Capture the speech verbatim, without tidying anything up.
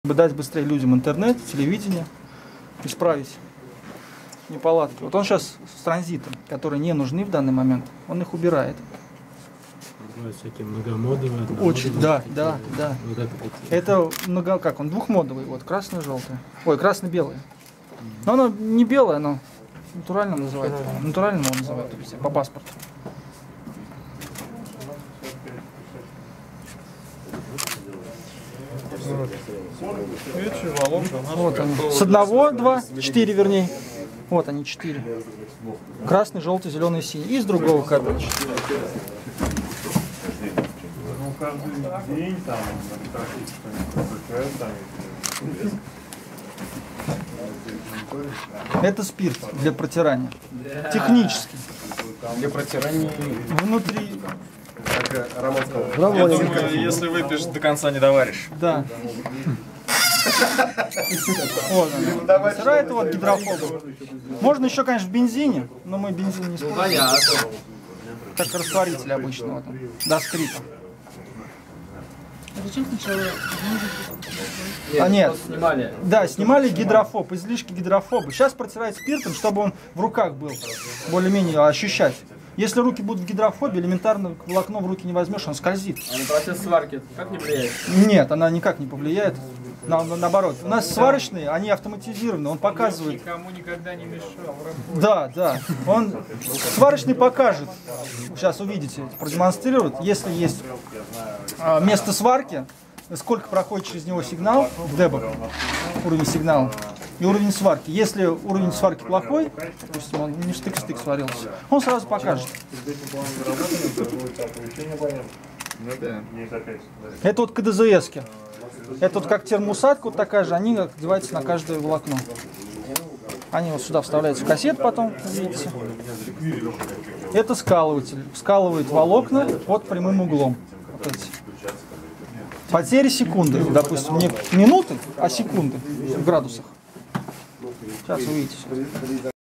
Дать быстрее людям интернет, телевидение, исправить неполадки. Вот он сейчас с транзитом, которые не нужны в данный момент, он их убирает. Всякие многомодовые, Очень, да, да, да. Вот это, это много, как он, двухмодовый, вот красно-желтый. Ой, красно-белый. Но оно не белое, оно натурально называется. Натурально его называют все, по паспорту. Вот они. С одного два, четыре вернее. Вот они четыре. Красный, желтый, зеленый, синий. И с другого кабеля. Ну, каждый день там Это спирт для протирания. Технически. Для протирания Внутри. как Роман сказал. Я думаю, если выпьешь, до конца не доваришь. Да. Вот он. Протирает его от гидрофоба. Можно еще, конечно, в бензине, но мы бензин не используем. Понятно. Как растворитель обычно. Вот он. До скрипа. Зачем сначала? А нет, Снимали. да, снимали гидрофоб, излишки гидрофоба. Сейчас протирают спиртом, чтобы он в руках был, более-менее ощущать. Если руки будут в гидрофобе, элементарно волокно в руки не возьмешь, он скользит. А на процесс сварки как не влияет? Нет, она никак не повлияет. На, на, наоборот, у нас сварочные, они автоматизированы, он показывает. Никому никогда не мешал. Да, да, он сварочный покажет. Сейчас увидите, продемонстрирует. Если есть а, место сварки, сколько проходит через него сигнал, дебаг, уровень сигнала, и уровень сварки. Если уровень сварки плохой, допустим, он не штык-штык сварился, он сразу покажет. Это вот КДЗСки. Это вот как термоусадка, вот такая же, они одеваются на каждое волокно. Они вот сюда вставляются в кассет потом, видите. Это скалыватель. Скалывает волокна под прямым углом. Вот эти. Потери секунды, допустим, не минуты, а секунды в градусах. Сейчас увидите.